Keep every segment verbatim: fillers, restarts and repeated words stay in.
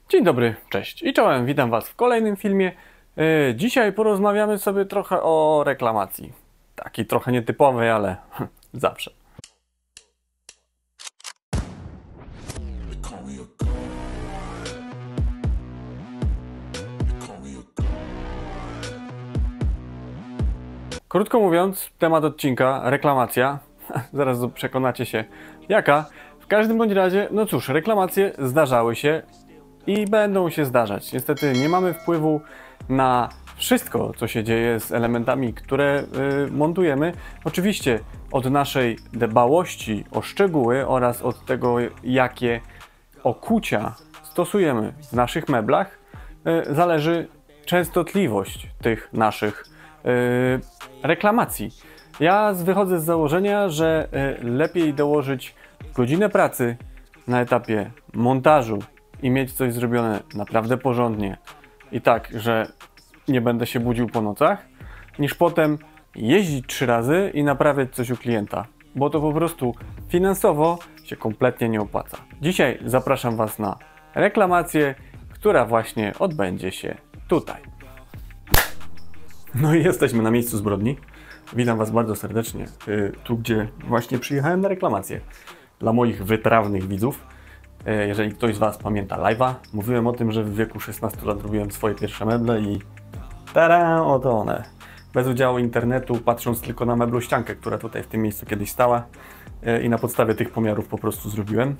Dzień dobry, cześć i czołem, witam Was w kolejnym filmie. Dzisiaj porozmawiamy sobie trochę o reklamacji. Taki trochę nietypowy, ale zawsze. Krótko mówiąc, temat odcinka, reklamacja. Zaraz przekonacie się jaka. W każdym bądź razie, no cóż, reklamacje zdarzały się i będą się zdarzać. Niestety nie mamy wpływu na wszystko, co się dzieje z elementami, które y, montujemy. Oczywiście od naszej dbałości o szczegóły oraz od tego, jakie okucia stosujemy w naszych meblach, y, zależy częstotliwość tych naszych y, reklamacji. Ja wychodzę z założenia, że y, lepiej dołożyć godzinę pracy na etapie montażu i mieć coś zrobione naprawdę porządnie i tak, że nie będę się budził po nocach, niż potem jeździć trzy razy i naprawiać coś u klienta, bo to po prostu finansowo się kompletnie nie opłaca. Dzisiaj zapraszam Was na reklamację, która właśnie odbędzie się tutaj. No i jesteśmy na miejscu zbrodni. Witam Was bardzo serdecznie, tu gdzie właśnie przyjechałem na reklamację. Dla moich wytrawnych widzów, jeżeli ktoś z Was pamięta live'a, mówiłem o tym, że w wieku szesnastu lat robiłem swoje pierwsze meble i tada, oto one. Bez udziału internetu, patrząc tylko na meblościankę, która tutaj w tym miejscu kiedyś stała i na podstawie tych pomiarów po prostu zrobiłem.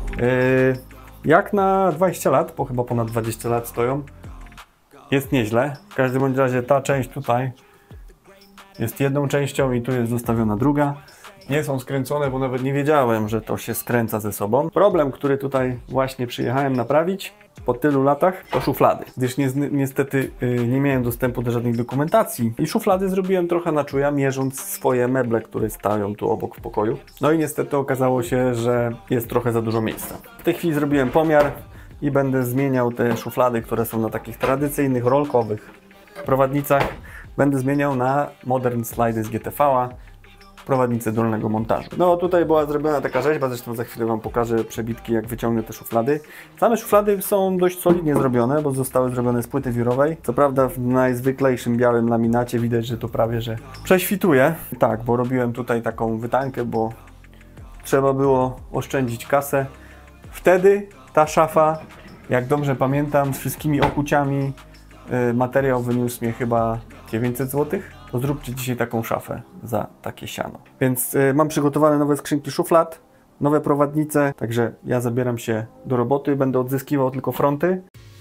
Jak na dwadzieścia lat, bo chyba ponad dwadzieścia lat stoją, jest nieźle. W każdym bądź razie ta część tutaj jest jedną częścią i tu jest zostawiona druga. Nie są skręcone, bo nawet nie wiedziałem, że to się skręca ze sobą. Problem, który tutaj właśnie przyjechałem naprawić po tylu latach, to szuflady. Gdyż ni niestety yy, nie miałem dostępu do żadnej dokumentacji i szuflady zrobiłem trochę na czuja, mierząc swoje meble, które stają tu obok w pokoju. No i niestety okazało się, że jest trochę za dużo miejsca. W tej chwili zrobiłem pomiar i będę zmieniał te szuflady, które są na takich tradycyjnych, rolkowych prowadnicach. Będę zmieniał na Modern Slidy z G T V-a. Prowadnicę dolnego montażu. No tutaj była zrobiona taka rzeźba, zresztą za chwilę Wam pokażę przebitki, jak wyciągnę te szuflady. Same szuflady są dość solidnie zrobione, bo zostały zrobione z płyty wiórowej. Co prawda w najzwyklejszym białym laminacie widać, że to prawie że prześwituje. Tak, bo robiłem tutaj taką wytankę, bo trzeba było oszczędzić kasę. Wtedy ta szafa, jak dobrze pamiętam, z wszystkimi okuciami, yy, materiał wyniósł mnie chyba dziewięćset złotych. To zróbcie dzisiaj taką szafę za takie siano. Więc y, mam przygotowane nowe skrzynki szuflad, nowe prowadnice, także ja zabieram się do roboty, będę odzyskiwał tylko fronty.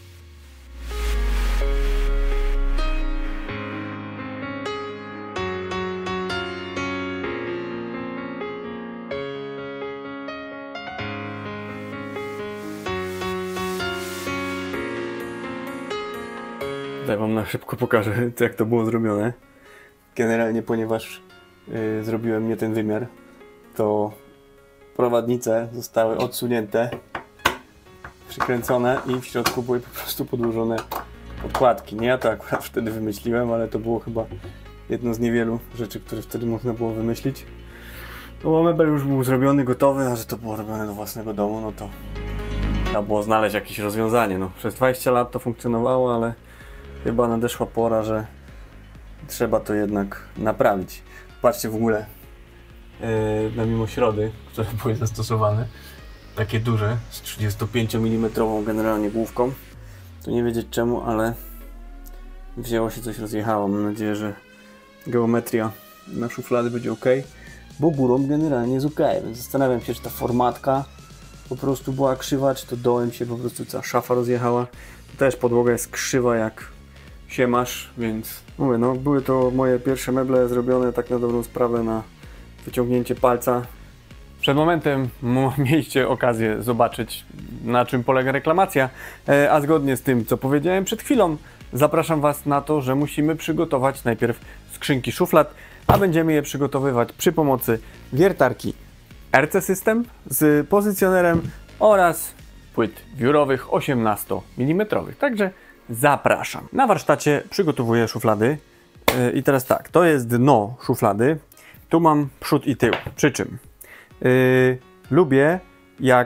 Tutaj Wam na szybko pokażę, jak to było zrobione. Generalnie, ponieważ yy, zrobiłem nie ten wymiar, to prowadnice zostały odsunięte, przykręcone i w środku były po prostu podłożone podkładki. Nie ja to akurat wtedy wymyśliłem, ale to było chyba jedno z niewielu rzeczy, które wtedy można było wymyślić. No, mebel już był zrobiony, gotowy, a że to było robione do własnego domu, no to trzeba było znaleźć jakieś rozwiązanie. No, przez dwadzieścia lat to funkcjonowało, ale chyba nadeszła pora, że trzeba to jednak naprawić. Patrzcie w ogóle yy, na mimośrody, które były zastosowane. Takie duże, z trzydziestopięciomilimetrową generalnie główką. Tu nie wiedzieć czemu, ale wzięło się coś rozjechało. Mam nadzieję, że geometria na szuflady będzie ok. Bo górą generalnie jest ok. Więc zastanawiam się, czy ta formatka po prostu była krzywa, czy to dołem się po prostu cała szafa rozjechała. Też podłoga jest krzywa jak się masz, więc mówię, no były to moje pierwsze meble zrobione tak na dobrą sprawę na wyciągnięcie palca. Przed momentem mieliście okazję zobaczyć, na czym polega reklamacja, a zgodnie z tym, co powiedziałem przed chwilą, zapraszam Was na to, że musimy przygotować najpierw skrzynki szuflad, a będziemy je przygotowywać przy pomocy wiertarki R C System z pozycjonerem oraz płyt wiórowych osiemnastomilimetrowych. Także zapraszam. Na warsztacie przygotowuję szuflady yy, i teraz tak, to jest dno szuflady, tu mam przód i tył, przy czym yy, lubię jak te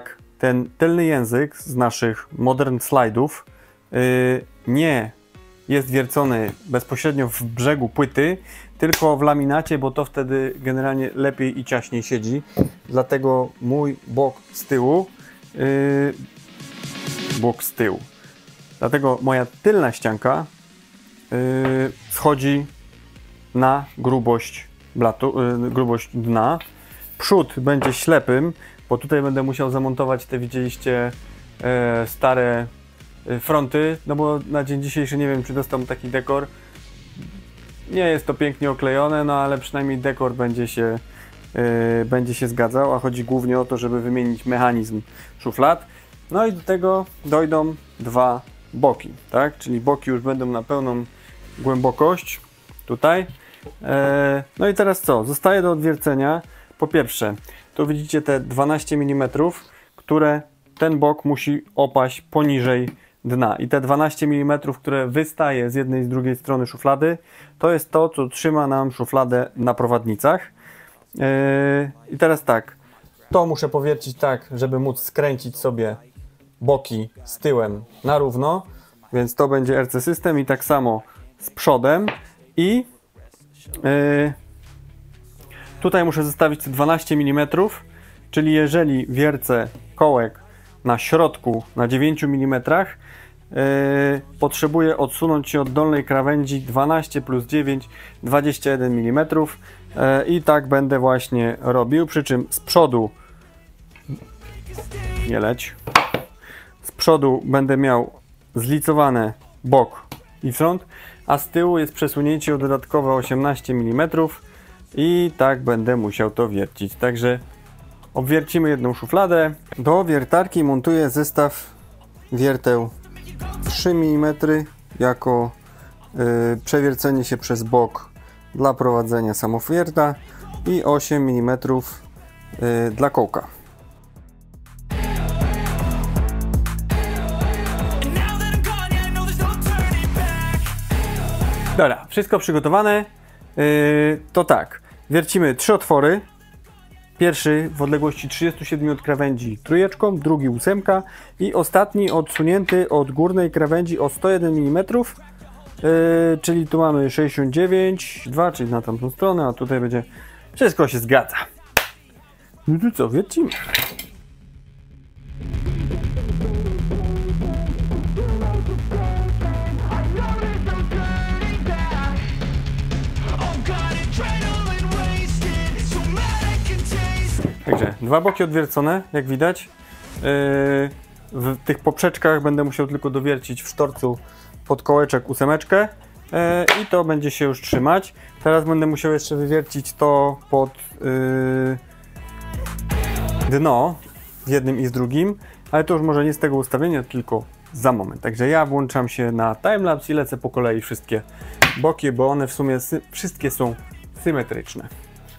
ten tylny język z naszych modern slajdów yy, nie jest wiercony bezpośrednio w brzegu płyty, tylko w laminacie, bo to wtedy generalnie lepiej i ciaśniej siedzi. Dlatego mój bok z tyłu, yy, bok z tyłu. Dlatego moja tylna ścianka yy, schodzi na grubość blatu, yy, grubość dna. Przód będzie ślepym, bo tutaj będę musiał zamontować te, widzieliście, yy, stare yy, fronty, no bo na dzień dzisiejszy nie wiem, czy dostał taki dekor. Nie jest to pięknie oklejone, no ale przynajmniej dekor będzie się, yy, będzie się zgadzał, a chodzi głównie o to, żeby wymienić mechanizm szuflad. No i do tego dojdą dwa boki, tak? Czyli boki już będą na pełną głębokość tutaj. E, no i teraz co? Zostaje do odwiercenia. Po pierwsze, tu widzicie te dwanaście milimetrów, które ten bok musi opaść poniżej dna. I te dwanaście milimetrów, które wystaje z jednej i z drugiej strony szuflady, to jest to, co trzyma nam szufladę na prowadnicach. E, I teraz tak, to muszę powiercić tak, żeby móc skręcić sobie boki z tyłem na równo, więc to będzie R C System i tak samo z przodem. I yy, tutaj muszę zostawić te dwanaście milimetrów, czyli jeżeli wiercę kołek na środku na dziewięć milimetrów, yy, potrzebuję odsunąć się od dolnej krawędzi dwanaście plus dziewięć, dwadzieścia jeden milimetrów, yy, i tak będę właśnie robił, przy czym z przodu nie leć. Z przodu będę miał zlicowane bok i front, a z tyłu jest przesunięcie o dodatkowe osiemnaście milimetrów i tak będę musiał to wiercić. Także obwiercimy jedną szufladę. Do wiertarki montuję zestaw wierteł trzy milimetry jako yy, przewiercenie się przez bok dla prowadzenia samowierta i osiem milimetrów yy, dla kołka. Dobra, wszystko przygotowane. Yy, to tak, wiercimy trzy otwory. Pierwszy w odległości trzydziestu siedmiu od krawędzi trójeczką, drugi ósemka i ostatni odsunięty od górnej krawędzi o sto jeden milimetrów. Yy, czyli tu mamy sześćdziesiąt dziewięć, dwa, czyli na tamtą stronę, a tutaj będzie... Wszystko się zgadza. No to co, wiercimy. Także dwa boki odwiercone, jak widać. Yy, w tych poprzeczkach będę musiał tylko dowiercić w sztorcu pod kołeczek ósemeczkę yy, i to będzie się już trzymać. Teraz będę musiał jeszcze wywiercić to pod yy, dno w jednym i z drugim, ale to już może nie z tego ustawienia, tylko za moment. Także ja włączam się na timelapse i lecę po kolei wszystkie boki, bo one w sumie wszystkie są symetryczne.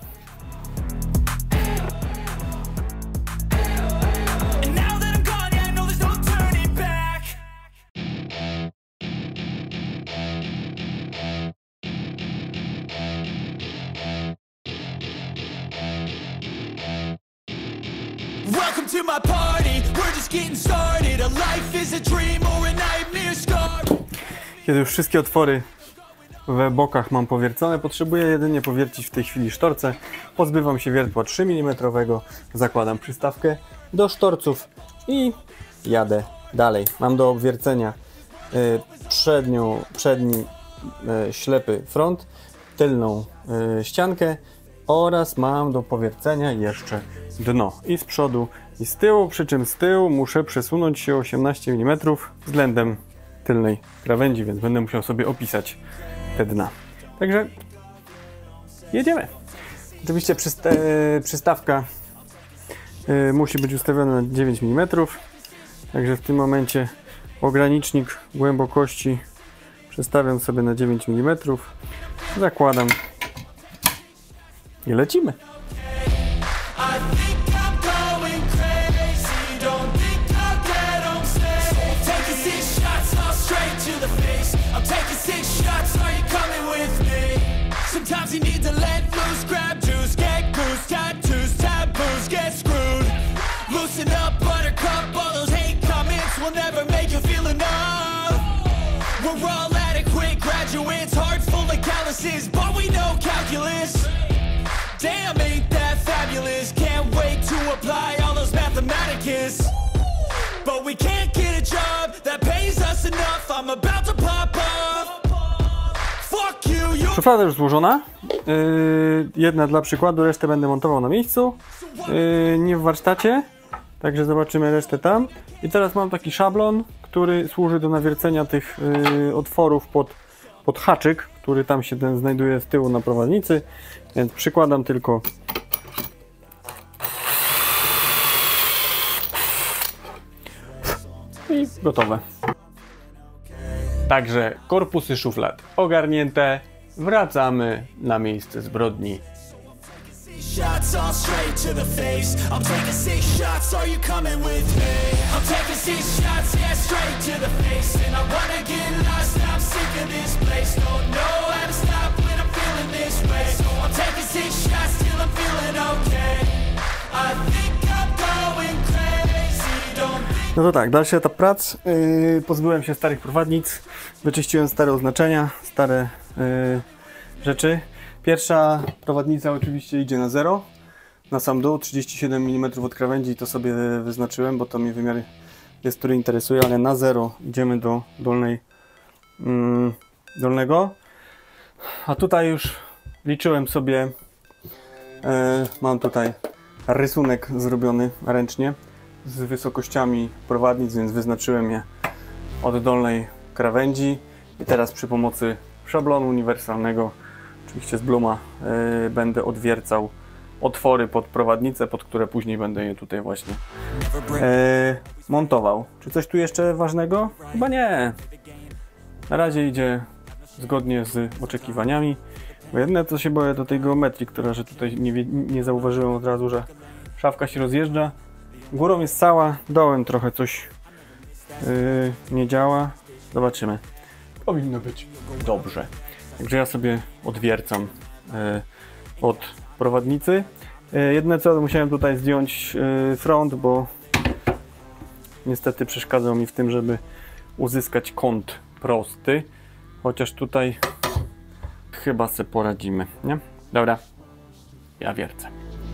Welcome to my party. We're just getting started. A life is a dream or a nightmare scar. Kiedy już wszystkie otwory we bokach mam powiercone, potrzebuję jedynie powiercić w tej chwili sztorce. Pozbywam się wiertła trzy milimetry, zakładam przystawkę do sztorców i jadę dalej. Mam do obwiercenia y, przednią, przedni y, ślepy front, tylną y, ściankę oraz mam do powiercenia jeszcze dno i z przodu i z tyłu, przy czym z tyłu muszę przesunąć się osiemnaście milimetrów względem tylnej krawędzi, więc będę musiał sobie opisać te dna. Także jedziemy. Oczywiście przysta przystawka y, musi być ustawiona na dziewięć milimetrów, także w tym momencie ogranicznik głębokości przestawiam sobie na dziewięć milimetrów, zakładam i lecimy. Sometimes you need to let loose, grab juice, get goose, tattoos, taboos, get screwed. Loosen up, buttercup, make you feel enough. We're all adequate graduates, hearts full of calluses, but we know calculus. Damn, ain't that fabulous? Can't wait to apply all those mathematicus. But we can't get a job that pays us enough. I'm about to pop up. Fuck you, you. Szuflada już złożona. Yy, jedna dla przykładu, resztę będę montował na miejscu. Yy, nie w warsztacie. Także zobaczymy resztę tam. I teraz mam taki szablon, który służy do nawiercenia tych yy, otworów pod, pod haczyk, który tam się ten znajduje z tyłu na prowadnicy. Więc przykładam tylko i gotowe. Także korpusy szuflad ogarnięte. Wracamy na miejsce zbrodni. Shots all straight to the face. I'm taking six shots, are you coming with me? I'm taking six shots, yeah, straight to the face. And I wanna get lost, I'm sick of this place. Don't know how to stop when I'm feeling this way. So I'm taking six shots till I'm feeling okay. I think I'm going crazy, don't think. No to tak, dalszy etap prac. Yy, pozbyłem się starych prowadnic, wyczyściłem stare oznaczenia, stare yy, rzeczy. Pierwsza prowadnica oczywiście idzie na zero, na sam dół, trzydzieści siedem milimetrów od krawędzi, to sobie wyznaczyłem, bo to mi wymiar jest, który interesuje, ale na zero idziemy do dolnej, mm, dolnego. A tutaj już liczyłem sobie, e, mam tutaj rysunek zrobiony ręcznie z wysokościami prowadnic, więc wyznaczyłem je od dolnej krawędzi i teraz przy pomocy szablonu uniwersalnego, oczywiście z Bluma, yy, będę odwiercał otwory pod prowadnicę, pod które później będę je tutaj właśnie yy, montował. Czy coś tu jeszcze ważnego? Chyba nie. Na razie idzie zgodnie z oczekiwaniami. Bo jedyne co się boję to tej geometrii, która, że tutaj nie, nie zauważyłem od razu, że szafka się rozjeżdża. Górą jest cała, dołem trochę coś yy, nie działa. Zobaczymy. Powinno być dobrze. Także ja sobie odwiercam y, od prowadnicy. Y, jedne co, musiałem tutaj zdjąć y, front, bo niestety przeszkadzał mi w tym, żeby uzyskać kąt prosty. Chociaż tutaj chyba sobie poradzimy, nie? Dobra, ja wiercę.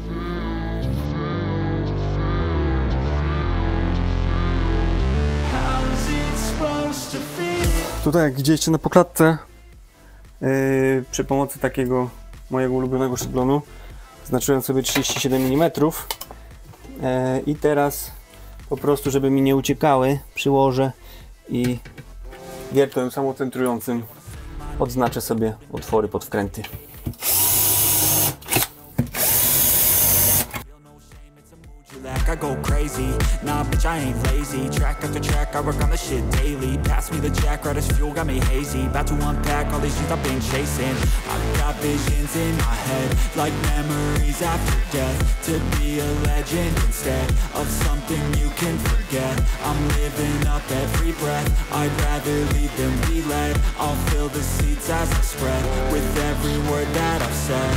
Tutaj jak widzieliście na pokładce, Yy, przy pomocy takiego mojego ulubionego szablonu znaczyłem sobie trzydzieści siedem milimetrów yy, i teraz po prostu, żeby mi nie uciekały, przyłożę i wiertłem samocentrującym odznaczę sobie otwory pod wkręty. I go crazy, nah bitch I ain't lazy. Track after track, I work on the shit daily. Pass me the jack, right as fuel, got me hazy. About to unpack all these things I've been chasing. I've got visions in my head, like memories after death. To be a legend instead of something you can forget. I'm living up every breath, I'd rather lead than be led. I'll fill the seats as I spread, with every word that I've said.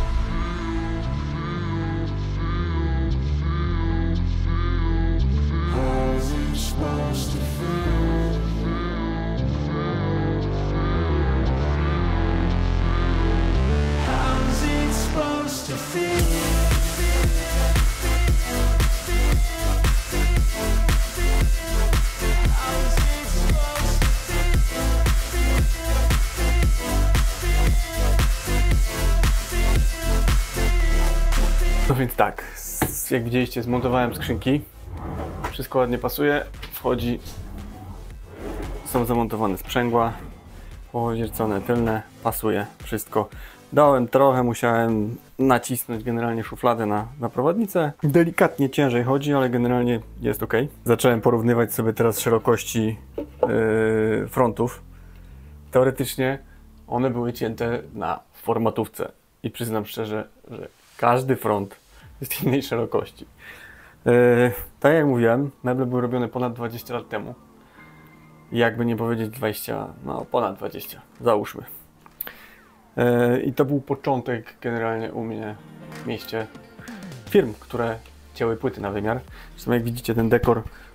No więc tak, jak widzieliście, zmontowałem skrzynki, wszystko ładnie pasuje, wchodzi, są zamontowane sprzęgła, powiercone tylne, pasuje wszystko. Dałem trochę, musiałem nacisnąć generalnie szufladę na, na prowadnicę. Delikatnie ciężej chodzi, ale generalnie jest ok. Zacząłem porównywać sobie teraz szerokości yy, frontów. Teoretycznie one były cięte na formatówce i przyznam szczerze, że każdy front jest innej szerokości. Yy, tak jak mówiłem, meble były robione ponad dwadzieścia lat temu. Jakby nie powiedzieć dwadzieścia, no ponad dwadzieścia, załóżmy. Yy, I to był początek generalnie u mnie w mieście firm, które cięły płyty na wymiar. Zresztą jak widzicie, ten dekor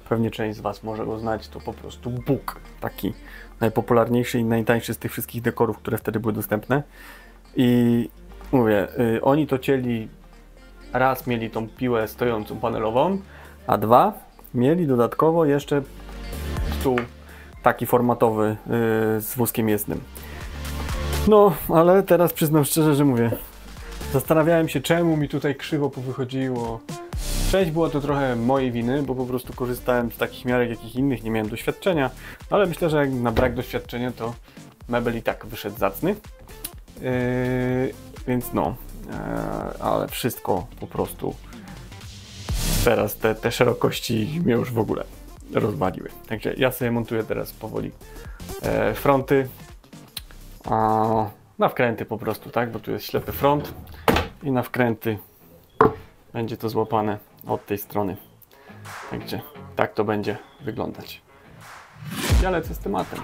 pewnie część z Was może go znać, to po prostu Bóg, taki najpopularniejszy i najtańszy z tych wszystkich dekorów, które wtedy były dostępne. I mówię, yy, oni to cieli, raz mieli tą piłę stojącą panelową, a dwa mieli dodatkowo jeszcze stół taki formatowy yy, z wózkiem jezdnym. No, ale teraz przyznam szczerze, że mówię, zastanawiałem się, czemu mi tutaj krzywo powychodziło. Część była to trochę mojej winy, bo po prostu korzystałem z takich miarek, jakich innych, nie miałem doświadczenia, ale myślę, że jak na brak doświadczenia, to mebel i tak wyszedł zacny. Yy, więc no, yy, ale wszystko po prostu teraz te, te szerokości mnie już w ogóle rozwaliły. Także ja sobie montuję teraz powoli yy, fronty. A na wkręty po prostu, tak? Bo tu jest ślepy front i na wkręty będzie to złapane od tej strony. Także tak to będzie wyglądać. Ja lecę z tematem.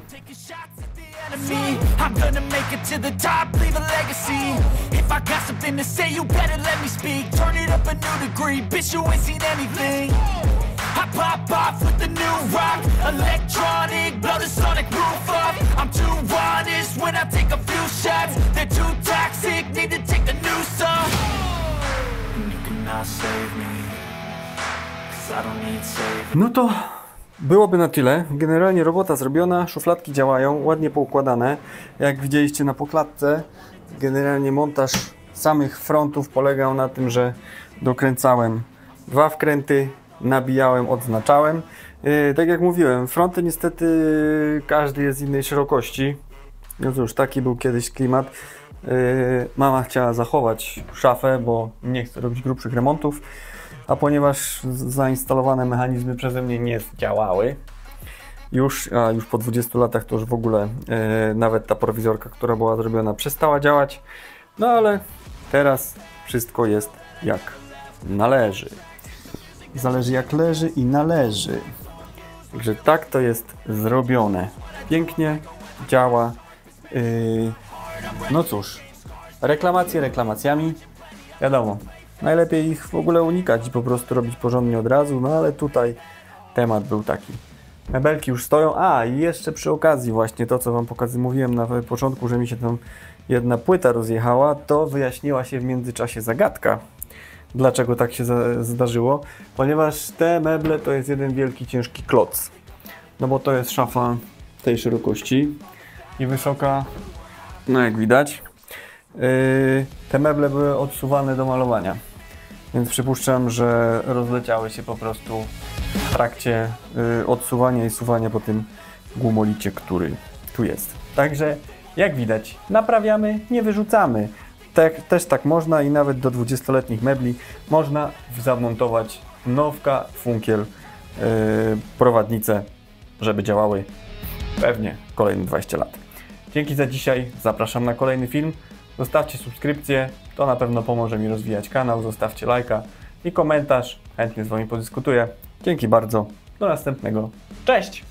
I'm gonna make it to the top, leave a legacy. If I got something to say, you better let me speak. Turn it up a new degree, bitch, you ain't seen anything. I pop off with the new rock, electronic, blow the sonic roof up. I'm too honest when I take a few shots. They're too toxic, need to take the noose off. And you cannot save me, 'cause I don't need saving. No to byłoby na tyle. Generalnie robota zrobiona, szufladki działają, ładnie poukładane. Jak widzieliście na pokładce, generalnie montaż samych frontów polegał na tym, że dokręcałem dwa wkręty, nabijałem, odznaczałem. Yy, tak jak mówiłem, fronty niestety każdy jest z innej szerokości. No cóż, taki był kiedyś klimat. Yy, mama chciała zachować szafę, bo nie chce robić grubszych remontów. A ponieważ zainstalowane mechanizmy przeze mnie nie działały, już, a już po dwudziestu latach to już w ogóle e, nawet ta prowizorka, która była zrobiona, przestała działać. No ale teraz wszystko jest jak należy. Zależy jak leży i należy. Także tak to jest zrobione. Pięknie działa. Yy, no cóż, reklamacje reklamacjami. Wiadomo. Najlepiej ich w ogóle unikać i po prostu robić porządnie od razu, no ale tutaj temat był taki. Mebelki już stoją, a i jeszcze przy okazji właśnie to, co Wam pokazywałem, mówiłem na początku, że mi się tam jedna płyta rozjechała, to wyjaśniła się w międzyczasie zagadka. Dlaczego tak się zdarzyło? Ponieważ te meble to jest jeden wielki, ciężki kloc. No bo to jest szafa tej szerokości i wysoka, no jak widać. Yy, te meble były odsuwane do malowania, więc przypuszczam, że rozleciały się po prostu w trakcie yy, odsuwania i suwania po tym gumolicie, który tu jest. Także jak widać, naprawiamy, nie wyrzucamy. Tak, też tak można i nawet do dwudziestoletnich mebli można zamontować nowka, funkiel, yy, prowadnice, żeby działały pewnie kolejne dwadzieścia lat. Dzięki za dzisiaj, zapraszam na kolejny film. Zostawcie subskrypcję, to na pewno pomoże mi rozwijać kanał. Zostawcie lajka i komentarz, chętnie z Wami podyskutuję. Dzięki bardzo, do następnego. Cześć!